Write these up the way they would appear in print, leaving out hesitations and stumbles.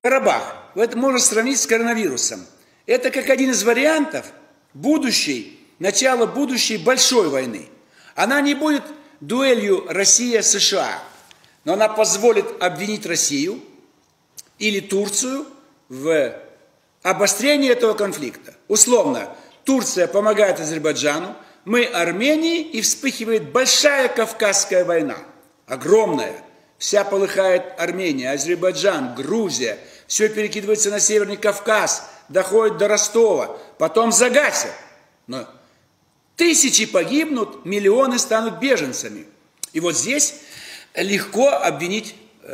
Карабах, это можно сравнить с коронавирусом. Это как один из вариантов начала будущей большой войны. Она не будет дуэлью Россия-США, но она позволит обвинить Россию или Турцию в обострении этого конфликта. Условно, Турция помогает Азербайджану, мы Армении, и вспыхивает большая Кавказская война, огромная. Вся полыхает Армения, Азербайджан, Грузия, все перекидывается на Северный Кавказ, доходит до Ростова, потом загасят. Но тысячи погибнут, миллионы станут беженцами. И вот здесь легко обвинить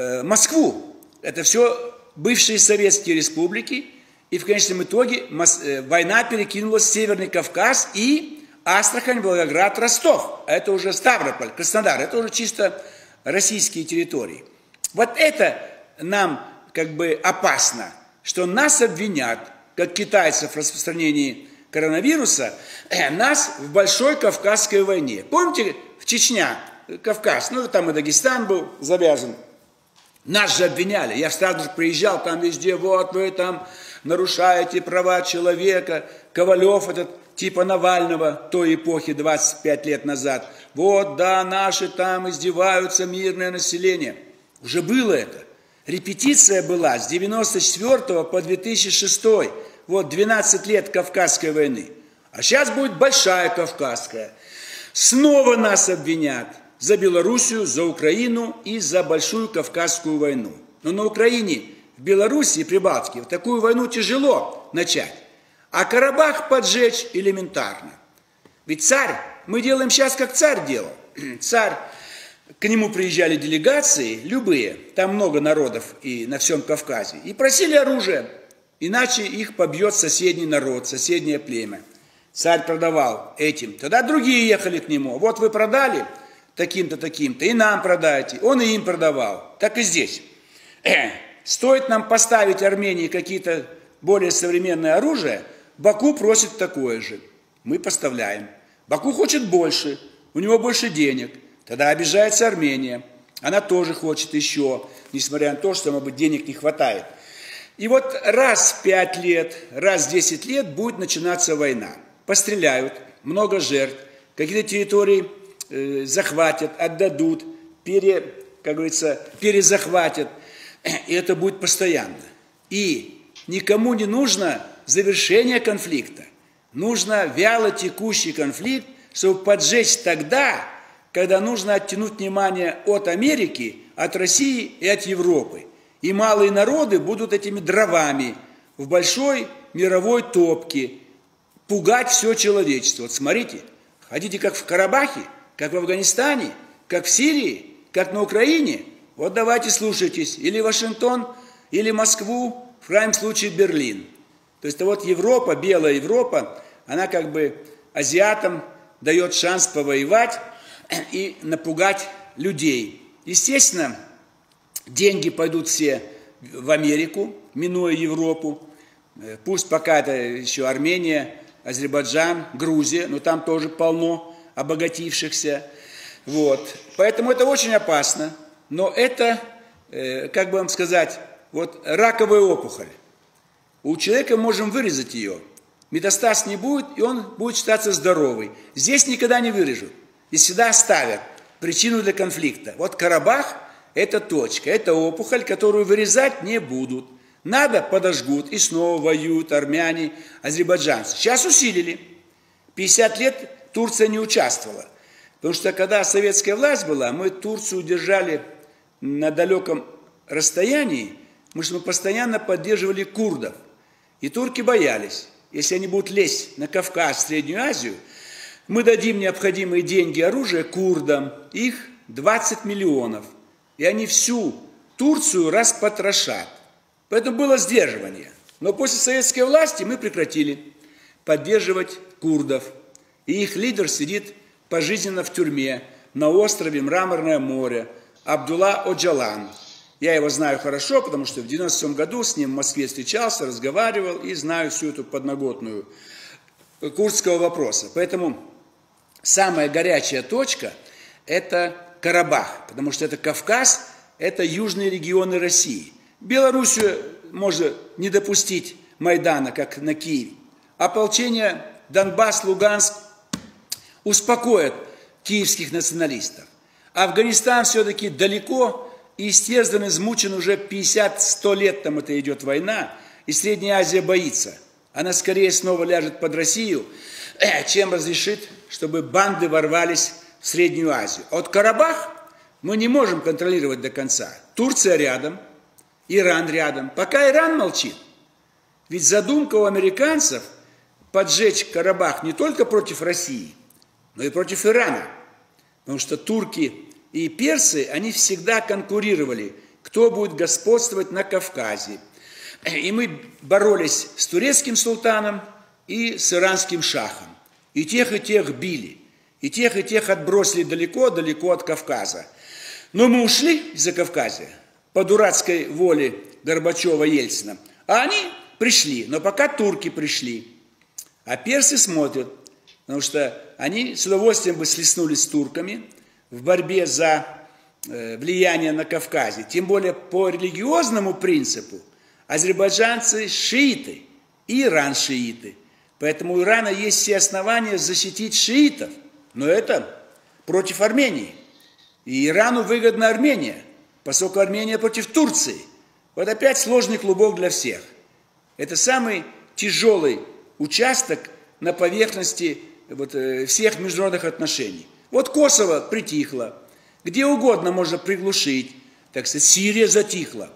Москву. Это все бывшие советские республики, и в конечном итоге война перекинулась в Северный Кавказ и Астрахань, Волгоград, Ростов. Это уже Ставрополь, Краснодар, это уже чисто российские территории. Вот это нам как бы опасно, что нас обвинят, как китайцев в распространении коронавируса, нас в Большой Кавказской войне. Помните, в Чечня, Кавказ, ну там и Дагестан был завязан, нас же обвиняли, я сразу же приезжал, там везде, вот вы там нарушаете права человека, Ковалев этот, типа Навального той эпохи, 25 лет назад, вот, да, наши там издеваются, мирное население. Уже было это. Репетиция была с 94 по 2006, вот, 12 лет Кавказской войны. А сейчас будет Большая Кавказская. Снова нас обвинят за Белоруссию, за Украину и за Большую Кавказскую войну. Но на Украине, в Белоруссии и Прибалтике такую войну тяжело начать. А Карабах поджечь элементарно. Ведь царь, мы делаем сейчас, как царь делал. Царь, к нему приезжали делегации, любые, там много народов и на всем Кавказе, и просили оружие, иначе их побьет соседний народ, соседнее племя. Царь продавал этим, тогда другие ехали к нему. Вот вы продали таким-то, таким-то, и нам продайте. Он и им продавал. Так и здесь. Стоит нам поставить Армении какие-то более современное оружие, Баку просит такое же. Мы поставляем. Баку хочет больше, у него больше денег. Тогда обижается Армения. Она тоже хочет еще, несмотря на то, что, может быть, денег не хватает. И вот раз в 5 лет, раз в 10 лет будет начинаться война. Постреляют, много жертв, какие-то территории захватят, отдадут, как говорится, перезахватят. И это будет постоянно. И никому не нужно завершение конфликта. Нужно вяло текущий конфликт, чтобы поджечь тогда, когда нужно оттянуть внимание от Америки, от России и от Европы. И малые народы будут этими дровами в большой мировой топке пугать все человечество. Вот смотрите, хотите как в Карабахе, как в Афганистане, как в Сирии, как на Украине? Вот давайте слушайтесь, или Вашингтон, или Москву, в крайнем случае Берлин. То есть вот Европа, белая Европа, она как бы азиатам дает шанс повоевать и напугать людей. Естественно, деньги пойдут все в Америку, минуя Европу. Пусть пока это еще Армения, Азербайджан, Грузия, но там тоже полно обогатившихся. Вот. Поэтому это очень опасно. Но это, как бы вам сказать, вот раковая опухоль. У человека можем вырезать ее. Метастаз не будет, и он будет считаться здоровый. Здесь никогда не вырежут. И всегда оставят причину для конфликта. Вот Карабах – это точка, это опухоль, которую вырезать не будут. Надо, подожгут, и снова воюют армяне, азербайджанцы. Сейчас усилили. 50 лет Турция не участвовала. Потому что когда советская власть была, мы Турцию держали на далеком расстоянии, потому что мы постоянно поддерживали курдов. И турки боялись, если они будут лезть на Кавказ, в Среднюю Азию, мы дадим необходимые деньги, оружие курдам, их 20 миллионов, и они всю Турцию распотрошат. Поэтому было сдерживание. Но после советской власти мы прекратили поддерживать курдов. И их лидер сидит пожизненно в тюрьме на острове Мраморное море, Абдулла Оджалан. Я его знаю хорошо, потому что в 97 году с ним в Москве встречался, разговаривал и знаю всю эту подноготную курдского вопроса. Поэтому самая горячая точка – это Карабах, потому что это Кавказ, это южные регионы России. Белоруссию можно не допустить Майдана, как на Киеве. Ополчение Донбасс, Луганск успокоит киевских националистов. Афганистан все-таки далеко и истерзан, измучен уже 50-100 лет, там это идет война, и Средняя Азия боится. Она скорее снова ляжет под Россию, чем разрешит, чтобы банды ворвались в Среднюю Азию. А вот Карабах мы не можем контролировать до конца. Турция рядом, Иран рядом. Пока Иран молчит. Ведь задумка у американцев поджечь Карабах не только против России, но и против Ирана. Потому что турки и персы, они всегда конкурировали, кто будет господствовать на Кавказе. И мы боролись с турецким султаном и с иранским шахом. И тех били. И тех отбросили далеко-далеко от Кавказа. Но мы ушли из-за Кавказа по дурацкой воле Горбачева-Ельцина. А они пришли, но пока турки пришли. А персы смотрят, потому что они с удовольствием бы слеснулись с турками в борьбе за влияние на Кавказе. Тем более по религиозному принципу азербайджанцы шииты, и Иран шииты. Поэтому у Ирана есть все основания защитить шиитов. Но это против Армении. И Ирану выгодна Армения, поскольку Армения против Турции. Вот опять сложный клубок для всех. Это самый тяжелый участок на поверхности всех международных отношений. Вот Косово притихло, где угодно можно приглушить, так сказать, Сирия затихла.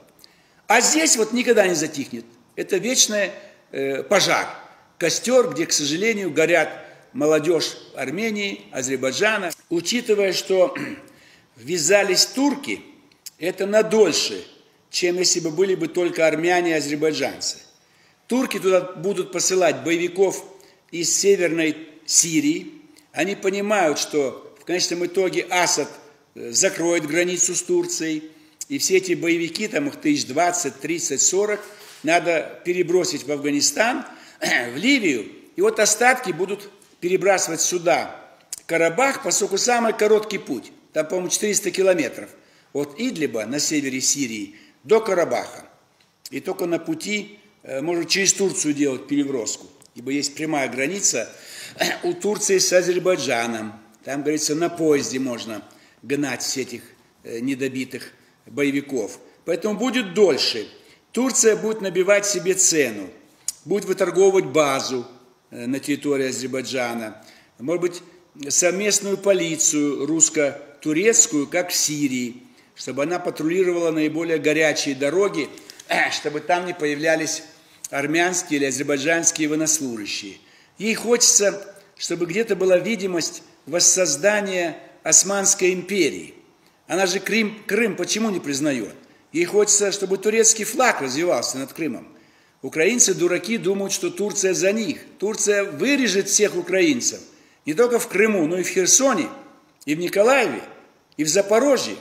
А здесь вот никогда не затихнет. Это вечный пожар, костер, где, к сожалению, горят молодежь Армении, Азербайджана. Учитывая, что ввязались турки, это надольше, чем если бы были бы только армяне и азербайджанцы. Турки туда будут посылать боевиков из Северной Сирии. Они понимают, что в конечном итоге Асад закроет границу с Турцией, и все эти боевики, там их 1020, 30, 40, надо перебросить в Афганистан, в Ливию, и вот остатки будут перебрасывать сюда Карабах, поскольку самый короткий путь, там, по-моему, 400 километров, от Идлиба на севере Сирии до Карабаха. И только на пути можно через Турцию делать переброску, ибо есть прямая граница у Турции с Азербайджаном. Там, говорится, на поезде можно гнать всех этих недобитых боевиков. Поэтому будет дольше. Турция будет набивать себе цену, будет выторговывать базу на территории Азербайджана, может быть, совместную полицию русско-турецкую, как в Сирии, чтобы она патрулировала наиболее горячие дороги, чтобы там не появлялись армянские или азербайджанские военнослужащие. Ей хочется, чтобы где-то была видимость воссоздания Османской империи. Она же Крым почему не признает? Ей хочется, чтобы турецкий флаг развивался над Крымом. Украинцы, дураки, думают, что Турция за них. Турция вырежет всех украинцев. Не только в Крыму, но и в Херсоне, и в Николаеве, и в Запорожье.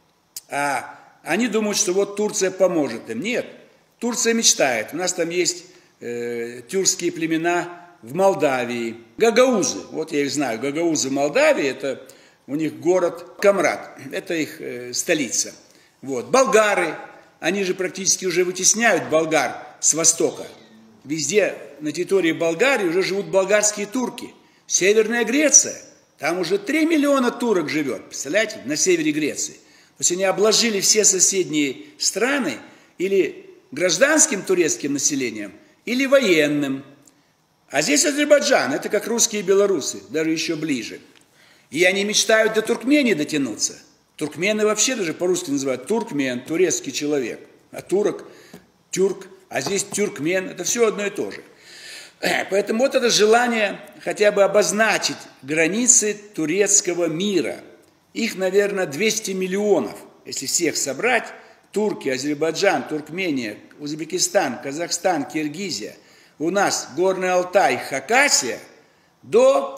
А они думают, что вот Турция поможет им. Нет, Турция мечтает. У нас там есть тюркские племена в Молдавии. Гагаузы, вот я их знаю. Гагаузы в Молдавии, это у них город Камрад. Это их столица. Вот. Болгары, они же практически уже вытесняют болгар с востока. Везде на территории Болгарии уже живут болгарские турки. Северная Греция, там уже 3 миллиона турок живет, представляете, на севере Греции. То есть они обложили все соседние страны или гражданским турецким населением, или военным. А здесь Азербайджан, это как русские и белорусы, даже еще ближе. И они мечтают до Туркмении дотянуться. Туркмены вообще даже по-русски называют туркмен, турецкий человек. А турок, тюрк, а здесь тюркмен, это все одно и то же. Поэтому вот это желание хотя бы обозначить границы турецкого мира. Их, наверное, 200 миллионов, если всех собрать. Турки, Азербайджан, Туркмения, Узбекистан, Казахстан, Киргизия. У нас Горный Алтай, Хакасия до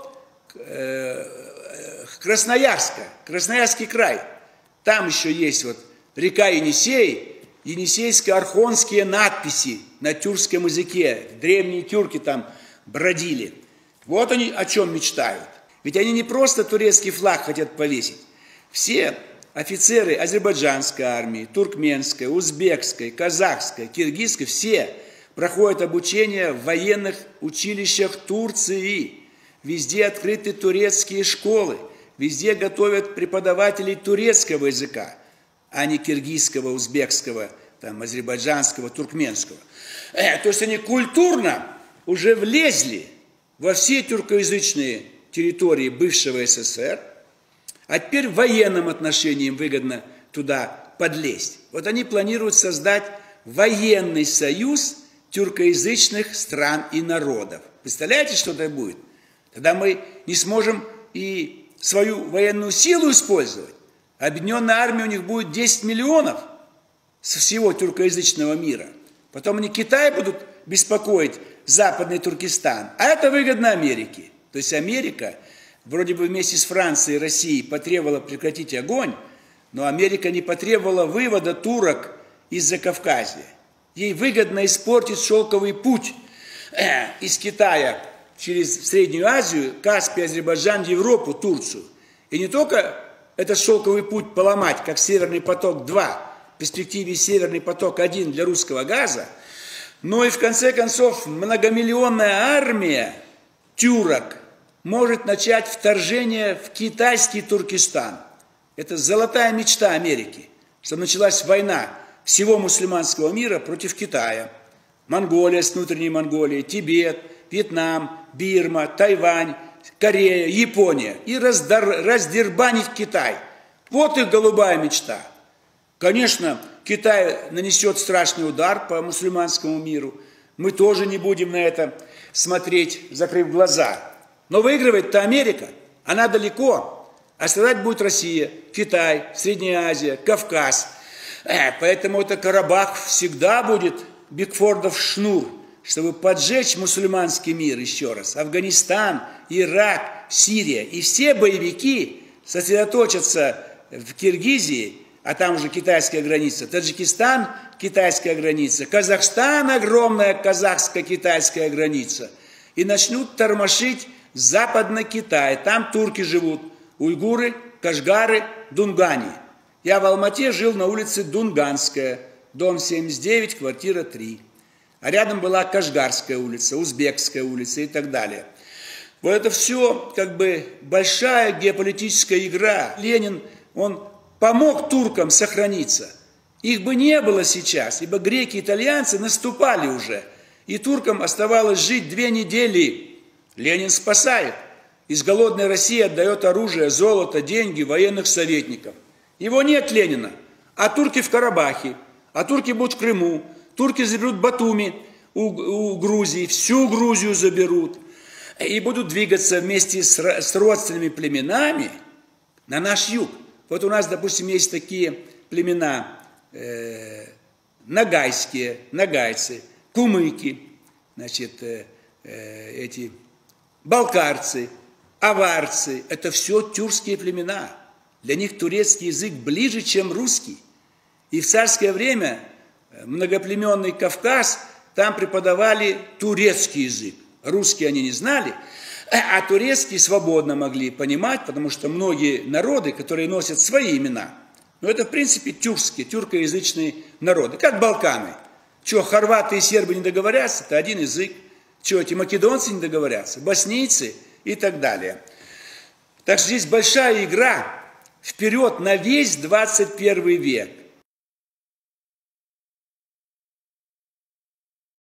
Красноярска, Красноярский край. Там еще есть вот река Енисей, енисейско-архонские надписи на тюркском языке. Древние тюрки там бродили. Вот они о чем мечтают. Ведь они не просто турецкий флаг хотят повесить. Все офицеры азербайджанской армии, туркменской, узбекской, казахской, киргизской, все проходят обучение в военных училищах Турции. Везде открыты турецкие школы, везде готовят преподавателей турецкого языка, а не киргизского, узбекского, там, азербайджанского, туркменского. То есть они культурно уже влезли во все тюркоязычные территории бывшего СССР, а теперь в военном отношении им выгодно туда подлезть. Вот они планируют создать военный союз тюркоязычных стран и народов. Представляете, что это будет? Тогда мы не сможем и свою военную силу использовать. Объединенная армия у них будет 10 миллионов со всего тюркоязычного мира. Потом они Китай будут беспокоить, Западный Туркестан. А это выгодно Америке. То есть Америка вроде бы вместе с Францией и Россией потребовала прекратить огонь, но Америка не потребовала вывода турок из Закавказья. Ей выгодно испортить шелковый путь из Китая через Среднюю Азию, Каспий, Азербайджан, Европу, Турцию. И не только этот шелковый путь поломать, как Северный поток-2, в перспективе Северный поток-1 для русского газа, но и в конце концов многомиллионная армия тюрок может начать вторжение в китайский Туркестан. Это золотая мечта Америки, чтобы началась война всего мусульманского мира против Китая. Монголия с внутренней Монголией, Тибет, Вьетнам, Бирма, Тайвань, Корея, Япония. И раздербанить Китай. Вот их голубая мечта. Конечно, Китай нанесет страшный удар по мусульманскому миру. Мы тоже не будем на это смотреть, закрыв глаза. Но выигрывает-то Америка. Она далеко. А страдать будет Россия, Китай, Средняя Азия, Кавказ. Поэтому это Карабах всегда будет Бигфордов шнур, чтобы поджечь мусульманский мир еще раз. Афганистан, Ирак, Сирия. И все боевики сосредоточатся в Киргизии, а там уже китайская граница, Таджикистан, китайская граница, Казахстан, огромная казахско-китайская граница. И начнут тормошить Западный Китай. Там турки живут, уйгуры, кашгары, дунгани. Я в Алмате жил на улице Дунганская, дом 79, квартира 3. А рядом была Кашгарская улица, Узбекская улица и так далее. Вот это все как бы большая геополитическая игра. Ленин, он помог туркам сохраниться. Их бы не было сейчас, ибо греки и итальянцы наступали уже. И туркам оставалось жить 2 недели. Ленин спасает. Из голодной России отдает оружие, золото, деньги, военных советников. Его нет, Ленина. А турки в Карабахе, а турки будут в Крыму. Турки заберут Батуми у Грузии, всю Грузию заберут. И будут двигаться вместе с родственными племенами на наш юг. Вот у нас, допустим, есть такие племена нагайские, нагайцы, кумыки, значит, эти балкарцы, аварцы. Это все тюркские племена. Для них турецкий язык ближе, чем русский. И в царское время многоплеменный Кавказ, там преподавали турецкий язык. Русский они не знали, а турецкий свободно могли понимать, потому что многие народы, которые носят свои имена, но это в принципе тюркоязычные народы, как Балканы. Что, хорваты и сербы не договорятся, это один язык. Что, эти македонцы не договорятся, боснийцы и так далее. Так что здесь большая игра вперед на весь 21 век.